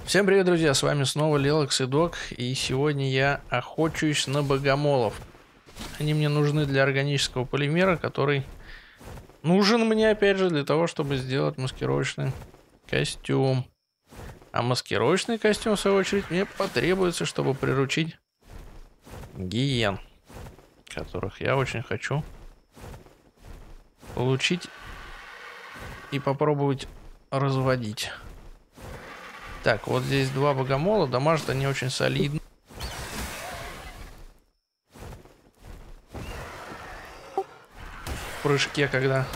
Всем привет, друзья, с вами снова Лелакс и Док, и сегодня я охочусь на богомолов. Они мне нужны для органического полимера, который нужен мне, опять же, для того, чтобы сделать маскировочный костюм. А маскировочный костюм, в свою очередь, мне потребуется, чтобы приручить гиен, которых я очень хочу получить и попробовать разводить. Так, вот здесь два богомола, дамажат они очень солидно. В прыжке, когда...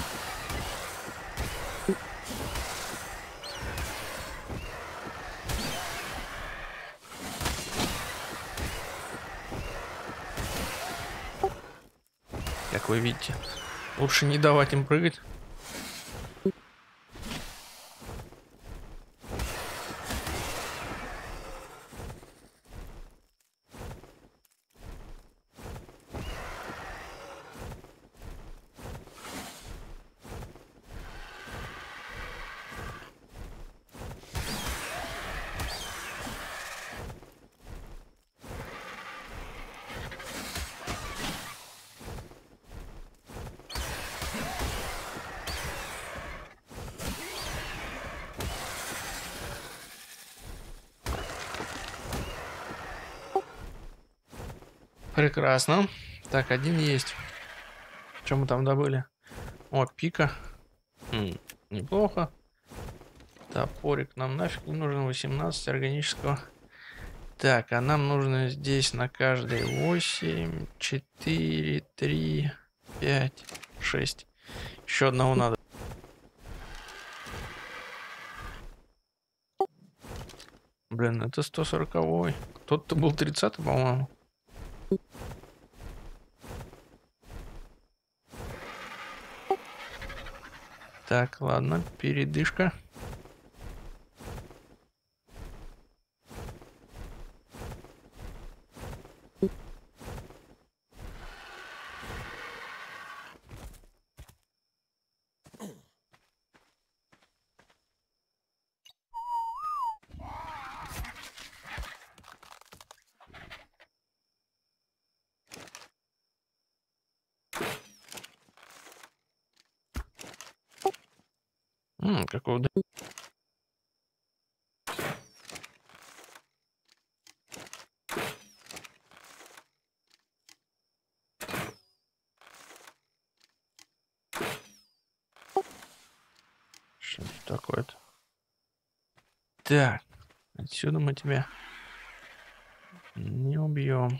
Как вы видите, лучше не давать им прыгать. Прекрасно. Так, один есть. Что мы там добыли? О, пика. Неплохо. Топорик нам нафиг не нужен. 18 органического. Так, а нам нужно здесь на каждой 8, 4, 3, 5, 6. Еще одного надо. Блин, это 140-й. Тот-то был 30-й, по-моему. Так, ладно, передышка. Какого... Что это такое-то? Так, отсюда мы тебя не убьем.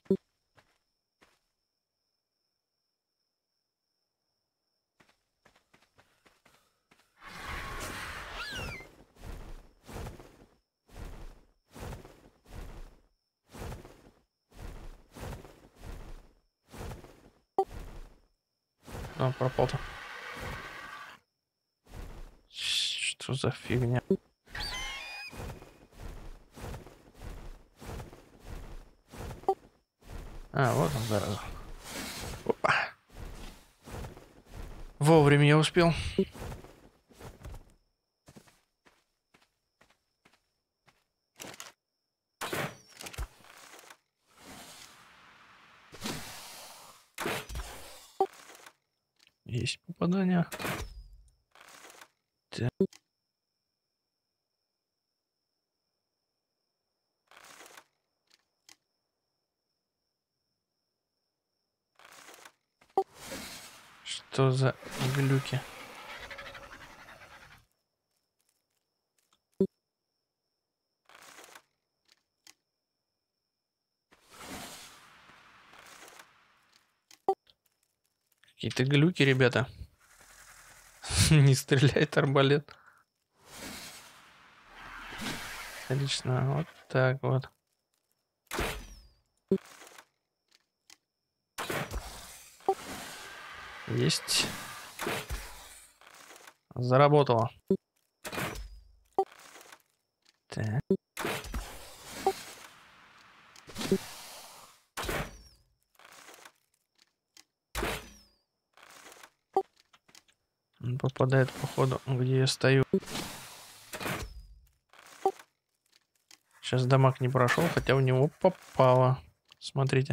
А, пропал-то. Что за фигня? А, вот он, зараза. Опа. Вовремя я успел. Есть попадание. Так. Что за глюки? Какие-то глюки, ребята. Не стреляет арбалет. Отлично, вот так вот. Есть. Заработало. Так. Он попадает, походу, где я стою. Сейчас дамаг не прошел, хотя в него попало. Смотрите.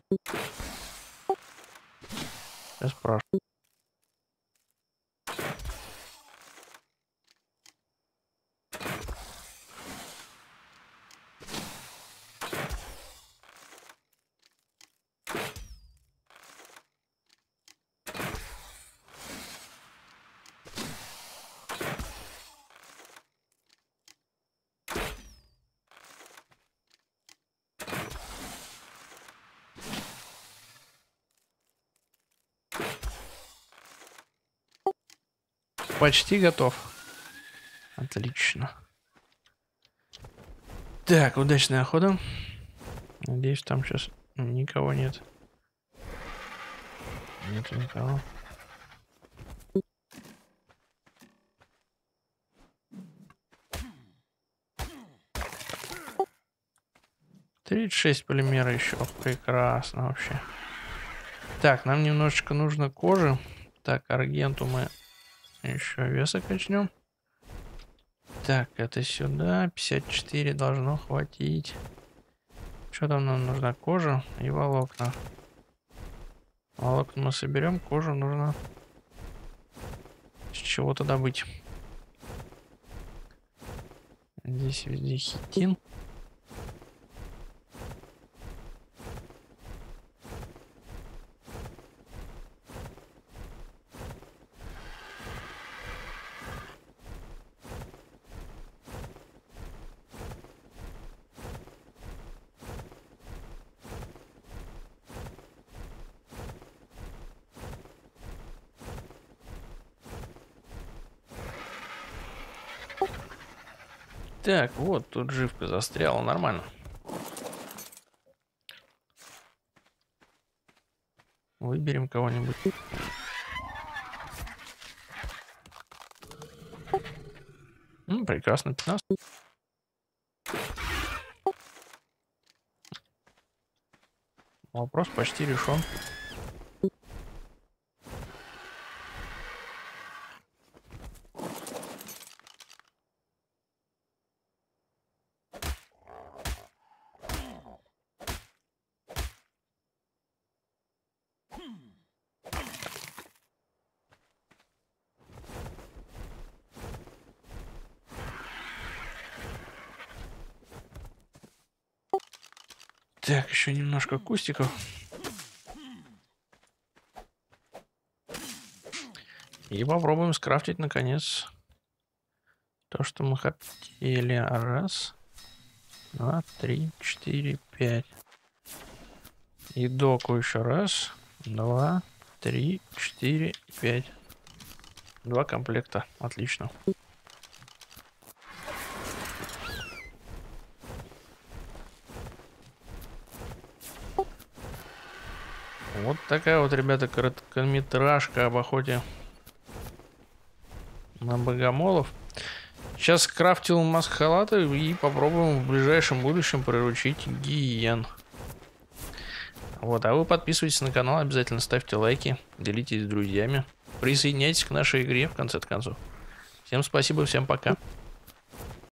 Сейчас прошу. Почти готов. Отлично. Так, удачная охота. Надеюсь, там сейчас никого нет. Нет никого. Тридцать 36 полимера еще. Прекрасно вообще. Так, нам немножечко нужно кожи. Так, аргенту мы еще веса качнем. Так, это сюда. 54 должно хватить. Что там нам нужна? Кожа и волокна. Волокна мы соберем, кожу нужно с чего-то добыть. Здесь везде хитин. Так, вот тут живка застряла, нормально. Выберем кого-нибудь. Прекрасно, 15. Вопрос почти решен. Так, еще немножко кустиков. И попробуем скрафтить, наконец, то, что мы хотели. Раз, два, три, четыре, пять. И доку еще раз, два, три, четыре, пять. 2 комплекта. Отлично. Вот такая вот, ребята, короткометражка об охоте на богомолов. Сейчас скрафтил маск-халаты и попробуем в ближайшем будущем приручить гиен. Вот, а вы подписывайтесь на канал, обязательно ставьте лайки, делитесь с друзьями. Присоединяйтесь к нашей игре, в конце концов. Всем спасибо, всем пока.